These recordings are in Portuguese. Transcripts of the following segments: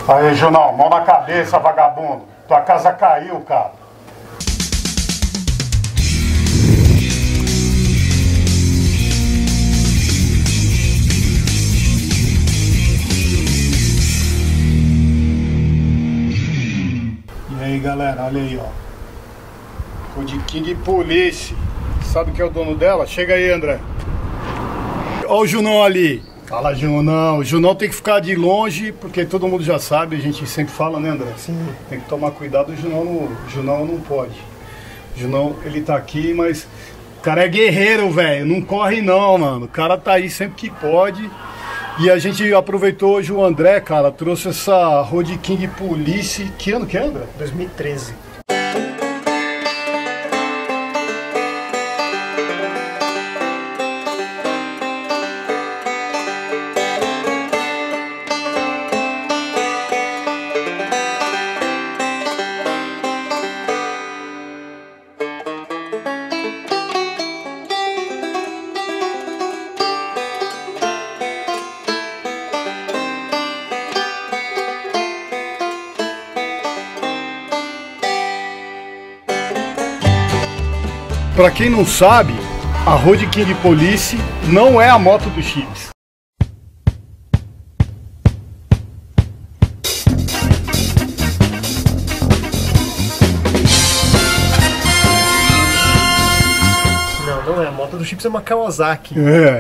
Aí, Junão, mão na cabeça, vagabundo. Tua casa caiu, cara. E aí, galera, olha aí, ó. Road King Police. Sabe quem é o dono dela? Chega aí, André. Olha o Junão ali. Fala, Junão. O Junão tem que ficar de longe, porque todo mundo já sabe, a gente sempre fala, né, André? Sim. Tem que tomar cuidado, o Junão não pode. O Junão, ele tá aqui, mas o cara é guerreiro, velho. Não corre não, mano. O cara tá aí sempre que pode. E a gente aproveitou hoje o André, cara, trouxe essa Road King Police. Que ano que é, André? 2013. Pra quem não sabe, a Road King Police não é a moto do Chips. Não é. A moto do Chips é uma Kawasaki.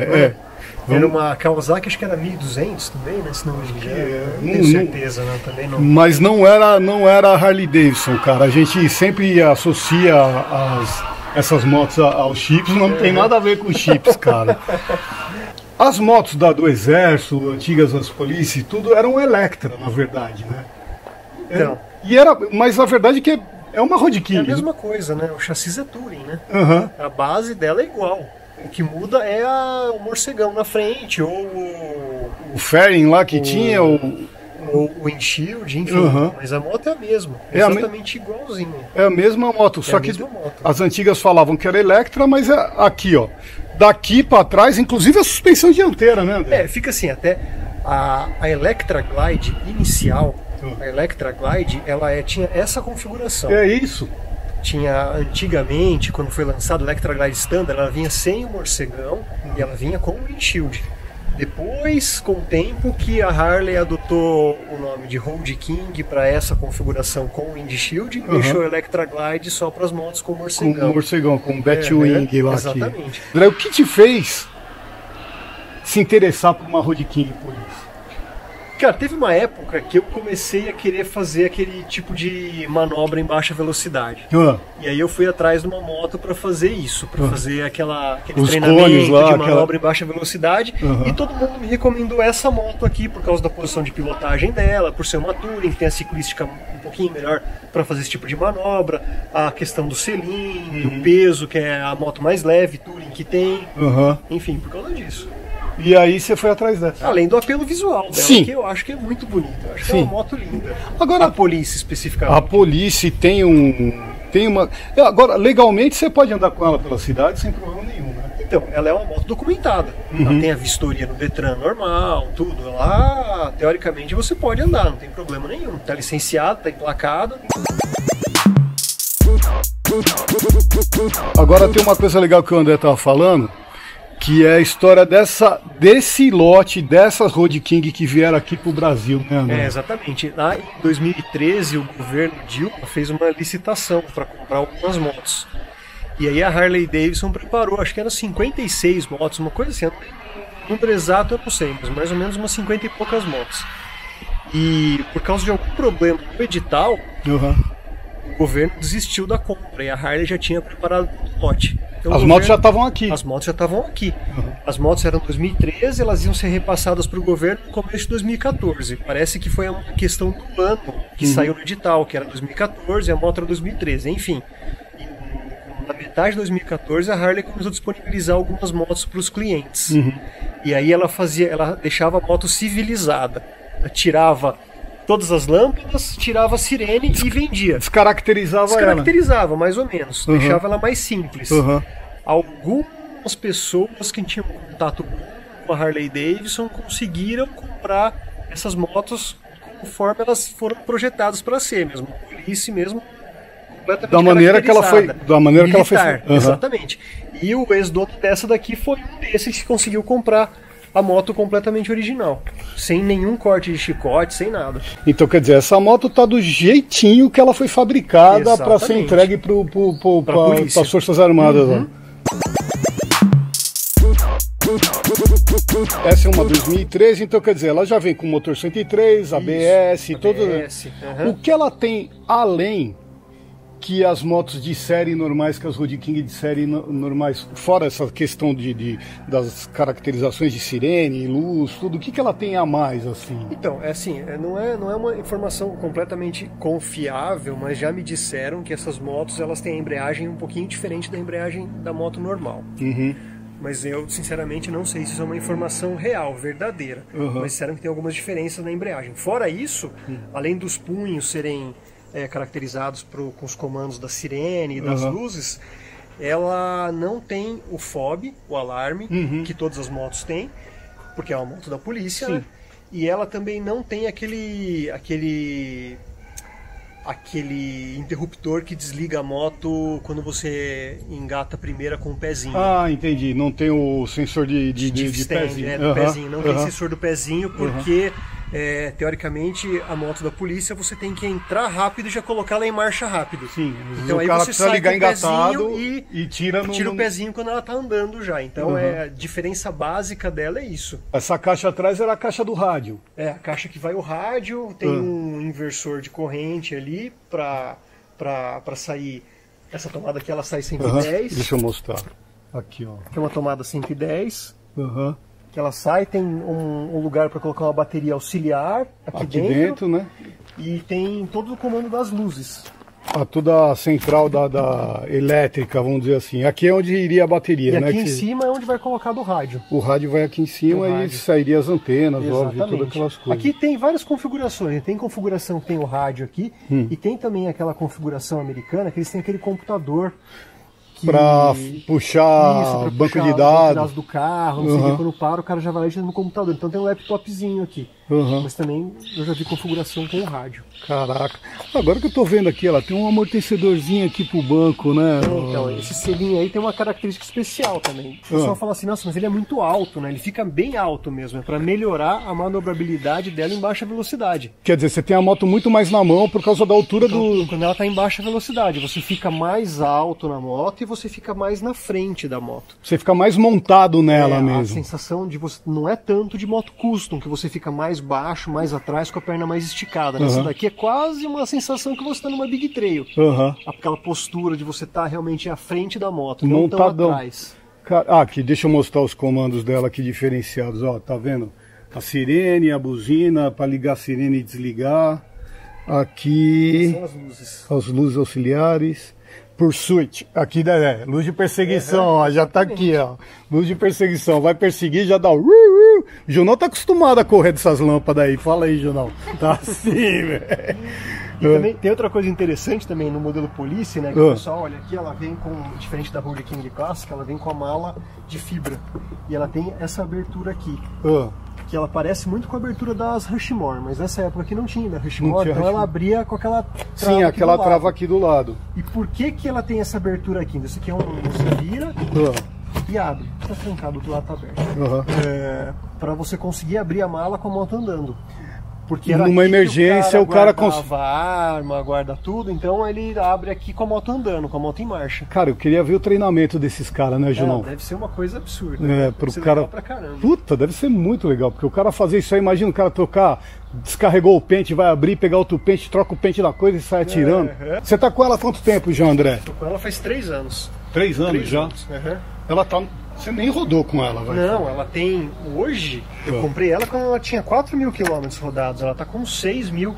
É. Era uma Kawasaki, acho que era 1200 também, né? Se não me engano. Não tenho certeza, né? Também não. Mas não era a Harley Davidson, cara. A gente sempre associa essas motos aos chips, não tem nada a ver com chips, cara. As motos do Exército, antigas das polícias, tudo eram Electra, na verdade, né? Então. Mas a verdade é que é uma Road King. É a mesma coisa, né? O chassi é Touring, né? Uhum. A base dela é igual. O que muda é o morcegão na frente, ou o fairing lá que tinha, o windshield, enfim, mas a moto é a mesma, exatamente igualzinha. É a mesma moto, só que as antigas falavam que era Electra, mas é aqui, ó, daqui pra trás, inclusive a suspensão dianteira, né, André? Fica assim, até a Electra Glide inicial, a Electra Glide, ela tinha essa configuração. É isso. Tinha antigamente, quando foi lançado a Electra Glide Standard, ela vinha sem o morcegão e ela vinha com o windshield. Depois, com o tempo, que a Harley adotou o nome de Road King para essa configuração com o windshield e deixou a Electra Glide só para as motos com morcegão. Com morcegão, com Batwing lá. Exatamente. Aqui. André, o que te fez se interessar por uma Road King Police? Cara, teve uma época que eu comecei a querer fazer aquele tipo de manobra em baixa velocidade. E aí eu fui atrás de uma moto para fazer isso, para fazer aquele treinamento lá, de manobra em baixa velocidade. E todo mundo me recomendou essa moto aqui por causa da posição de pilotagem dela, por ser uma Touring, que tem a ciclística um pouquinho melhor para fazer esse tipo de manobra, a questão do selim, o peso, que é a moto mais leve Touring que tem. Enfim, por causa disso. E aí você foi atrás dessa? Além do apelo visual dela, que eu acho que é muito bonito. Eu acho que é uma moto linda. Agora, a Police especificamente. A Police tem uma... Agora, legalmente você pode andar com ela pela cidade sem problema nenhum, né? Então, ela é uma moto documentada. Ela tem a vistoria no Detran normal, tudo. Lá, teoricamente, você pode andar, não tem problema nenhum. Tá licenciado, tá emplacado. Agora tem uma coisa legal que o André tava falando, que é a história desse lote, dessas Road King que vieram aqui pro Brasil, né, André? Exatamente. Lá em 2013, o governo Dilma fez uma licitação para comprar algumas motos. E aí a Harley Davidson preparou, acho que eram 56 motos, uma coisa assim. O número exato eu não sei, mas mais ou menos umas 50 e poucas motos. E por causa de algum problema no edital, o governo desistiu da compra e a Harley já tinha preparado o lote. Então, as motos já estavam aqui. As motos já estavam aqui. As motos eram 2013, elas iam ser repassadas para o governo no começo de 2014. Parece que foi uma questão do ano que saiu no edital, que era 2014 e a moto era 2013. Enfim, na metade de 2014 a Harley começou a disponibilizar algumas motos para os clientes. E aí ela deixava a moto civilizada. Ela tirava todas as lâmpadas, tirava a sirene e vendia. Descaracterizava, mais ou menos. Deixava ela mais simples. Algumas pessoas que tinham contato com a Harley Davidson conseguiram comprar essas motos com conforme elas foram projetadas para ser mesmo. Police mesmo, completamente da maneira que ela foi, Exatamente. E o ex-dono dessa daqui foi um desses que conseguiu comprar a moto completamente original, sem nenhum corte de chicote, sem nada. Então, quer dizer, essa moto tá do jeitinho que ela foi fabricada para ser entregue para as Forças Armadas. Uhum. Essa é uma 2013, então quer dizer, ela já vem com motor 103, ABS, todo. O que ela tem além que as motos de série normais, que as Road King de série normais, fora essa questão das caracterizações de sirene, luz, tudo, o que ela tem a mais, assim? Então, é assim, não é uma informação completamente confiável, mas já me disseram que essas motos, elas têm a embreagem um pouquinho diferente da embreagem da moto normal. Uhum. Mas eu, sinceramente, não sei se isso é uma informação real, verdadeira. Uhum. Mas disseram que tem algumas diferenças na embreagem. Fora isso, além dos punhos serem caracterizados com os comandos da sirene e das luzes, ela não tem o FOB, o alarme, que todas as motos têm, porque é uma moto da polícia, né? E ela também não tem aquele interruptor que desliga a moto quando você engata a primeira com o pezinho. Ah, entendi. Não tem o sensor de pezinho. Do pezinho. Não tem sensor do pezinho porque, teoricamente, a moto da polícia você tem que entrar rápido e já colocar ela em marcha rápido. Sim. Então aí você sai ligar engatado e tira o pezinho quando ela está andando já. Então a diferença básica dela é isso. Essa caixa atrás era a caixa do rádio. É, a caixa que vai o rádio, tem um inversor de corrente ali para sair. Essa tomada aqui ela sai 110. Deixa eu mostrar. Aqui, ó. Tem uma tomada 110. Que ela sai, tem um lugar para colocar uma bateria auxiliar aqui dentro, né? E tem todo o comando das luzes. Toda a central da elétrica, vamos dizer assim. Aqui é onde iria a bateria, né? Aqui em cima é onde vai colocar do rádio. O rádio vai aqui em cima e sairia as antenas, óbvio, todas aquelas coisas. Aqui tem várias configurações. Tem configuração que tem o rádio aqui e tem também aquela configuração americana que eles têm aquele computador para puxar banco de dados do carro, não sei o que, quando para o cara já vai lá no computador. Então tem um laptopzinho aqui. Mas também eu já vi configuração com o rádio. Caraca. Agora que eu tô vendo aqui, ela tem um amortecedorzinho aqui pro banco, né? Então, esse selinho aí tem uma característica especial também. O pessoal fala assim, nossa, mas ele é muito alto, né? Ele fica bem alto mesmo, é para melhorar a manobrabilidade dela em baixa velocidade. Quer dizer, você tem a moto muito mais na mão por causa da altura do... Quando ela tá em baixa velocidade, você fica mais alto na moto e você fica mais na frente da moto. Você fica mais montado nela mesmo. A sensação de você não é tanto de moto custom, que você fica mais baixo, mais atrás, com a perna mais esticada. Essa daqui é quase uma sensação que você está numa big trail. Aquela postura de você estar realmente à frente da moto, não tão atrás. Aqui, deixa eu mostrar os comandos dela aqui diferenciados. Ó, tá vendo? A sirene, a buzina, para ligar a sirene e desligar. Aqui, são as luzes. As luzes auxiliares. Pursuit, aqui luz de perseguição, ó, já tá aqui, ó. Luz de perseguição, vai perseguir, já dá o... O Junão tá acostumado a correr dessas lâmpadas aí. Fala aí, Junão. Tá assim, velho. E também tem outra coisa interessante também no modelo Police, né? Que o pessoal olha aqui, ela vem com, diferente da Road King Classic, ela vem com a mala de fibra. E ela tem essa abertura aqui. Que ela parece muito com a abertura das Rushmore, mas nessa época aqui não tinha da Rushmore, então ela abria com aquela trava. Sim, aquela trava aqui do lado. E por que ela tem essa abertura aqui? Isso aqui é você vira e abre. Está trancado, do lado está aberto. Para você conseguir abrir a mala com a moto andando. Porque numa emergência o cara guarda a arma, guarda tudo, então ele abre aqui com a moto andando, com a moto em marcha. Cara, eu queria ver o treinamento desses caras, né, Junão? Deve ser uma coisa absurda. Pro cara... pra caramba. Puta, deve ser muito legal, porque o cara fazer isso aí, imagina o cara trocar, descarregou o pente, vai abrir, pegar outro pente, troca o pente da coisa e sai atirando. Você tá com ela há quanto tempo já, André? Tô com ela faz 3 anos. 3 anos já? Ela tá... Você nem rodou com ela, vai? Não, ela tem... Hoje, eu comprei ela quando ela tinha 4.000 quilômetros rodados. Ela tá com 6.000,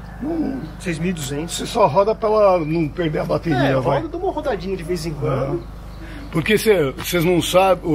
6.200. Você só roda pra ela não perder a bateria, vai? Eu dou uma rodadinha de vez em quando. Porque vocês não sabem,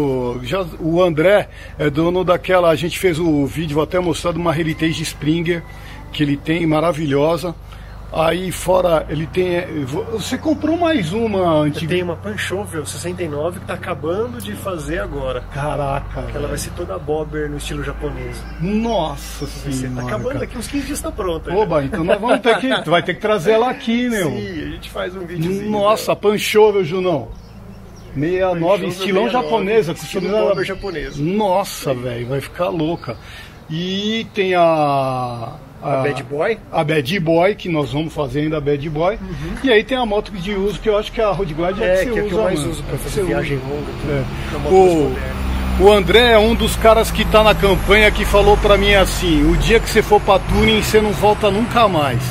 o André é dono daquela... A gente fez o vídeo, vou até mostrar, de uma Heritage Springer, que ele tem, maravilhosa. Aí fora ele tem... Você comprou mais uma antiga? Tem uma Panchovel 69 que tá acabando de fazer agora. Caraca. Que ela vai ser toda bobber no estilo japonês. Nossa senhora. Tá acabando daqui uns 15 dias, tá pronta. Oba, então nós vamos ter que... Tu vai ter que trazer ela aqui, meu. Sim, a gente faz um videozinho. Nossa, Panchovel, Junão. 69, estilão 69, japonesa. Estilo bobber japonês. Nossa, velho, vai ficar louca. E tem a Bad Boy? A Bad Boy, que nós vamos fazer ainda a Bad Boy. E aí tem a moto de uso, que eu acho que a Road Glide é que você usa. Que eu mais mano. uso pra fazer viagem longa. O André é um dos caras que tá na campanha que falou pra mim assim: o dia que você for pra Turing, você não volta nunca mais.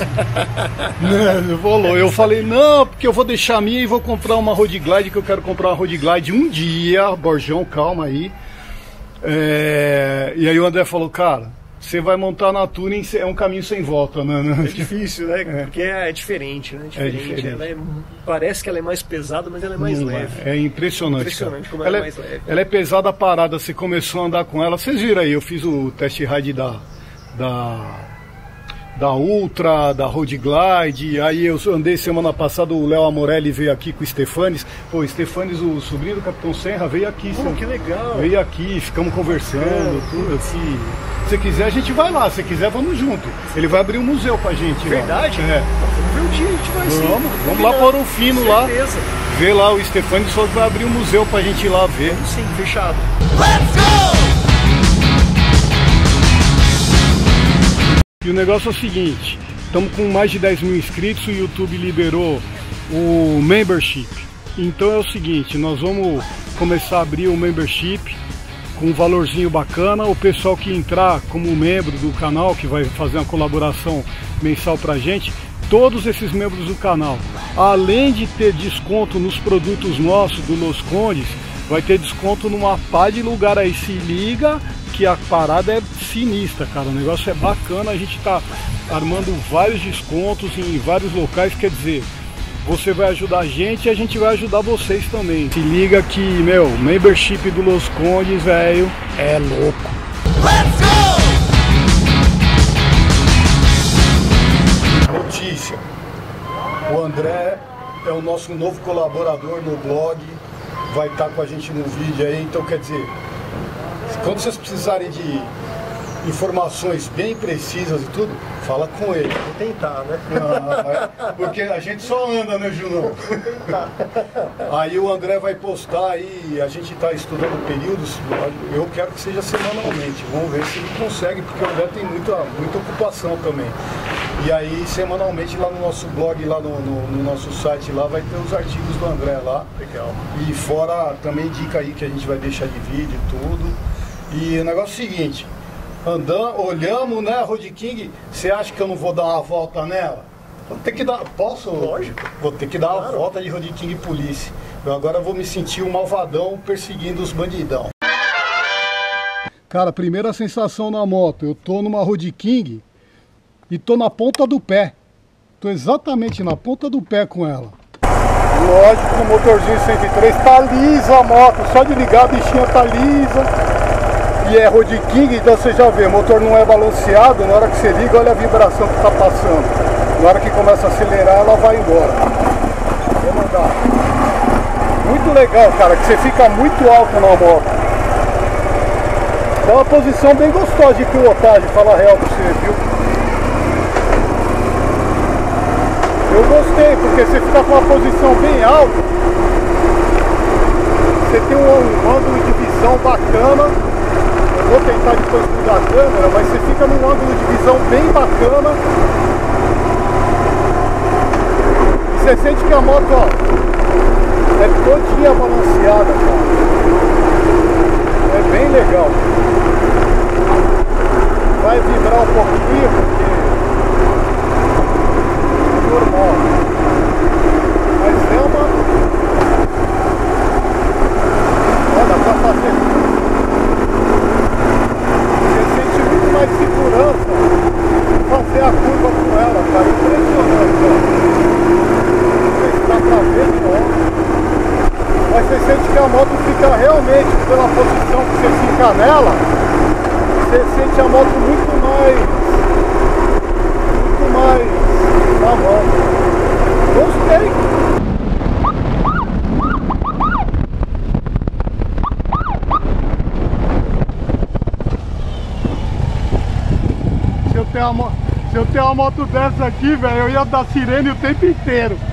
Eu falei, não, porque eu vou deixar a minha e vou comprar uma Road Glide, que eu quero comprar uma Road Glide um dia. Borjão, calma aí. E aí o André falou, cara, você vai montar na Turing, é um caminho sem volta, né? É difícil, né? Porque é diferente, né? Diferente. Ela parece que ela é mais pesada, mas ela é mais leve. É impressionante. Impressionante como ela é mais leve. Ela é pesada parada, você começou a andar com ela. Vocês viram aí, eu fiz o test ride da Ultra, da Road Glide. Aí eu andei semana passada, o Léo Amorelli veio aqui com o Stefanes. Pô, o Stefanes, o sobrinho do Capitão Serra, veio aqui. Que legal. Veio aqui, ficamos conversando, tudo assim. Se quiser, a gente vai lá. Se quiser, vamos junto. Ele vai abrir um museu pra gente. Verdade? Lá. Vamos ver um dia, a gente vai sim. Vamos lá para o Fino lá. Ver lá o Stefanes, só vai abrir um museu pra gente ir lá ver. Sim, fechado. Let's go! E o negócio é o seguinte, estamos com mais de 10 mil inscritos, o YouTube liberou o membership. Então é o seguinte, nós vamos começar a abrir o membership com um valorzinho bacana. O pessoal que entrar como membro do canal, que vai fazer uma colaboração mensal pra gente, todos esses membros do canal, além de ter desconto nos produtos nossos do Los Condes, vai ter desconto numa pá de lugar aí. Se liga que a parada é sinistra, cara. O negócio é bacana, a gente tá armando vários descontos em vários locais, quer dizer, você vai ajudar a gente e a gente vai ajudar vocês também. Se liga que, meu, membership do Los Condes, velho, é louco. Let's go! Notícia: o André é o nosso novo colaborador no blog, vai estar com a gente no vídeo aí, então quer dizer, quando vocês precisarem de informações bem precisas e tudo, fala com ele. Vou tentar, né? Porque a gente só anda, né, Junão? Aí o André vai postar aí, a gente está estudando períodos, eu quero que seja semanalmente, vamos ver se ele consegue, porque o André tem muita ocupação também. E aí, semanalmente, lá no nosso blog, lá no nosso site, lá vai ter os artigos do André lá. Legal. E fora também dica aí que a gente vai deixar de vídeo e tudo. E o negócio é o seguinte, olhamos, né, a Road King, você acha que eu não vou dar uma volta nela? Vou ter que dar, posso? Lógico. Vou ter que dar uma volta de Road King Police. Eu agora vou me sentir um malvadão perseguindo os bandidão. Cara, primeira sensação na moto, eu tô numa Road King e tô na ponta do pé. Tô exatamente na ponta do pé com ela. Lógico, o motorzinho 103 tá lisa a moto, só de ligar a bichinha tá lisa. E é Road King, então você já vê, o motor não é balanceado, na hora que você liga, olha a vibração que tá passando. Na hora que começa a acelerar, ela vai embora. Vou mandar. Muito legal, cara, que você fica muito alto na moto. É uma posição bem gostosa de pilotagem, falar a real pra você, viu? Eu gostei, porque você fica com uma posição bem alta, você tem um ângulo de visão bacana. Eu vou tentar depois mudar a câmera, mas você fica num ângulo de visão bem bacana. E você sente que a moto, ó, é todinha balanceada, cara. É bem legal. Vai vibrar um pouquinho, porque normal, mas é uma... Olha, pra fazer, você sente muito mais segurança fazer a curva com ela, cara, impressionante, ó. Não sei se dá pra ver, não, mas você sente que a moto fica realmente, pela posição que você fica nela, você sente a moto muito mais na mão. tenho uma moto dessa aqui, velho, eu ia dar sirene o tempo inteiro.